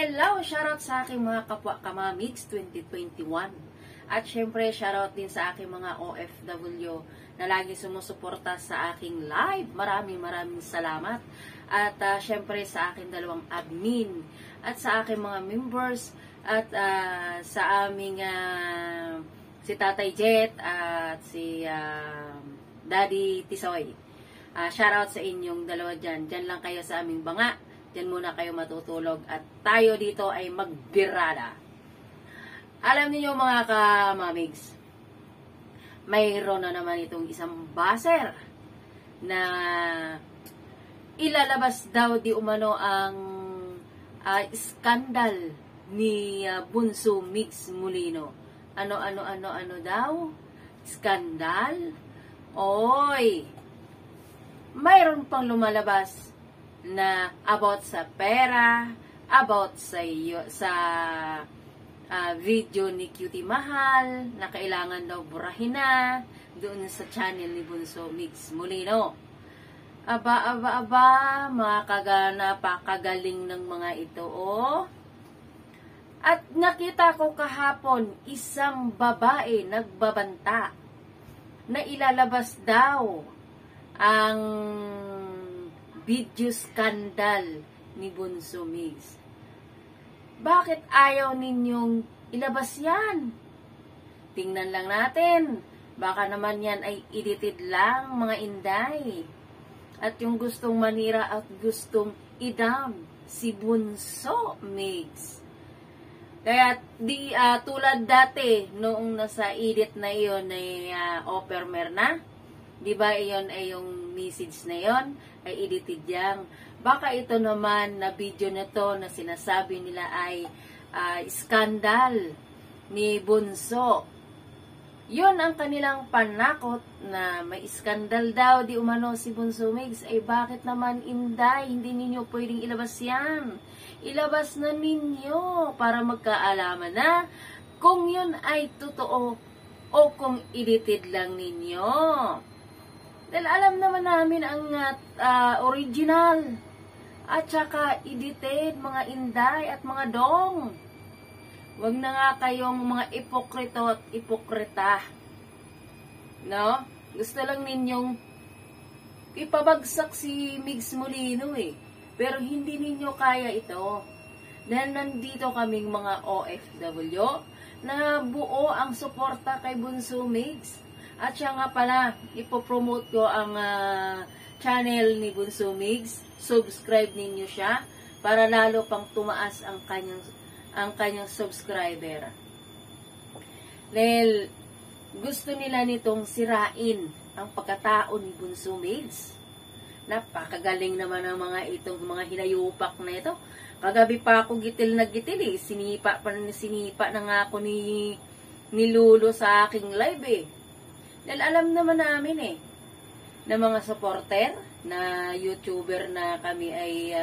Hello! Shoutout sa aking mga kapwa Mygz 2021. At syempre, shoutout din sa aking mga OFW na lagi sumusuporta sa aking live. Maraming salamat. At syempre sa aking dalawang admin at sa aking mga members at sa aming si Tatay Jet at si Daddy Tisoy. Shoutout sa inyong dalawa dyan. Dyan lang kayo sa aming banga. Diyan muna kayo matutulog at tayo dito ay magbirada. Alam niyo mga ka-Mygz, mayroon na naman itong isang buzzer na ilalabas daw di umano ang skandal ni Bunso Mygz Molino. Ano daw? Skandal? Oy! Mayroon pang lumalabas na about sa pera, about sa video ni Cutie Mahal, na kailangan daw burahin na doon sa channel ni Bunso Mygz Molino. Aba, napakagaling ng mga ito, oh. At nakita ko kahapon, isang babae nagbabanta na ilalabas daw ang video scandal ni Bunso Mygz. Bakit ayaw ninyong ilabas yan? Tingnan lang natin. Baka naman yan ay edited lang, mga inday. At yung gustong manira at gustong idam si Bunso Mygz. Kaya tulad dati, noong nasa edit na iyon ay offermer na, di ba iyon ay yung message na iyon ay edited yang. Baka ito naman na video na to na sinasabi nila ay skandal ni Bunso. Yun ang kanilang panakot na may skandal daw di umano si Bunso Mygz. Ay bakit naman inday, hindi ninyo pwedeng ilabas yan? Ilabas na ninyo para magkaalaman na kung yun ay totoo o kung edited lang ninyo. Dahil alam naman namin ang original at saka edited, mga inday at mga dong. Huwag na nga kayong mga ipokrito at ipokrita. No? Gusto lang ninyong ipabagsak si Mygz Molino eh. Pero hindi ninyo kaya ito. Dahil nandito kaming mga OFW na buo ang suporta kay Bunso Mygz. At siya nga pala, ipopromote ko ang channel ni Bunso Mygz. Subscribe ninyo siya para lalo pang tumaas ang kanyang subscriber. Dahil gusto nila nitong sirain ang pagkatao ni Bunso Mygz. Napakagaling naman ang itong mga hinayupak na ito. Kagabi pa ako gitil na gitil eh. Sinipa na nga ako ni Lulo sa aking live eh. Dahil alam naman namin eh, na mga supporter, na YouTuber na kami ay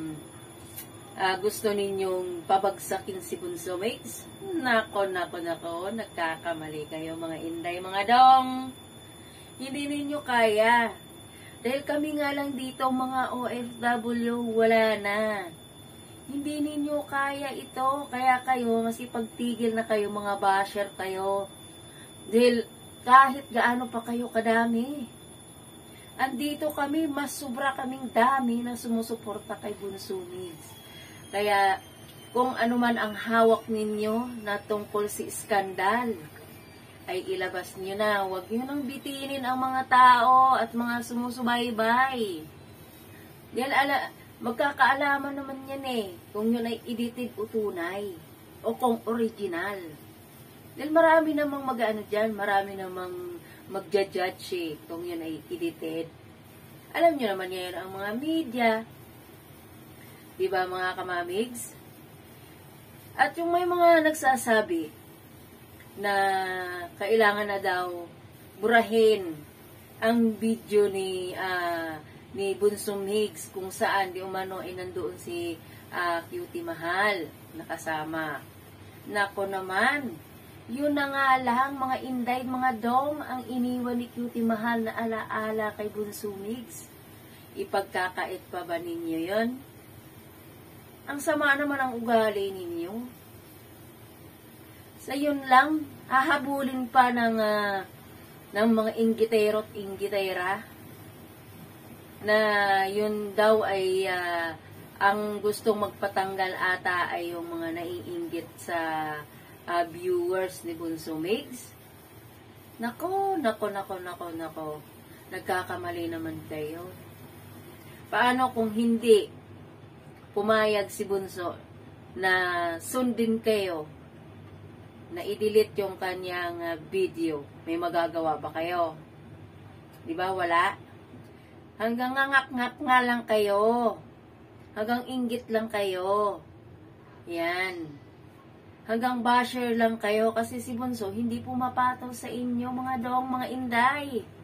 gusto ninyong pabagsakin si Bunso Mygz. Nako, nagkakamali kayo mga inday, mga dong. Hindi ninyo kaya. Dahil kami nga lang dito mga OFW, wala na. Hindi ninyo kaya ito, kaya kayo, mas ipagtigil na kayo, mga basher kayo. Dahil kahit gaano pa kayo kadami, andito kami, mas sobra kaming dami na sumusuporta kay Bunso Mygz. Kaya, kung ano man ang hawak ninyo na tungkol si skandal, ay ilabas niyo na. Huwag niyo nang bitinin ang mga tao at mga sumusubaybay. Dahil magkakaalaman naman yan eh, kung yun ay edited o tunay, o kung original. Dahil marami namang mag-ano dyan, marami namang magja-judge eh, kung yun ay edited. Alam nyo naman yan ang mga media. Diba mga ka-Mygz? At yung may mga nagsasabi na kailangan na daw burahin ang video ni Bunso Mygz kung saan di umano ay nandoon si Cutie Mahal nakasama. Nako naman, yun na nga lang mga inday, mga dong ang iniwan ni Cutie Mahal na alaala kay Bunso Mygz. Ipagkakait pa ba ninyo yun? Ang sama naman ang ugali ninyo. Sa yun lang, hahabulin pa ng mga inggitero at inggitera na yun daw ay ang gustong magpatanggal ata ay yung mga naiinggit sa viewers ni Bunso Mygz. Nako. Nagkakamali naman kayo. Paano kung hindi pumayag si Bunso na sundin kayo, na i-delete yung kanyang video? May magagawa ba kayo? Di ba wala? Hanggang ngak-ngak nga lang kayo. Hanggang inggit lang kayo. Yan. Hanggang basher lang kayo kasi si Bunso hindi pumapataw sa inyo, mga dong, mga inday.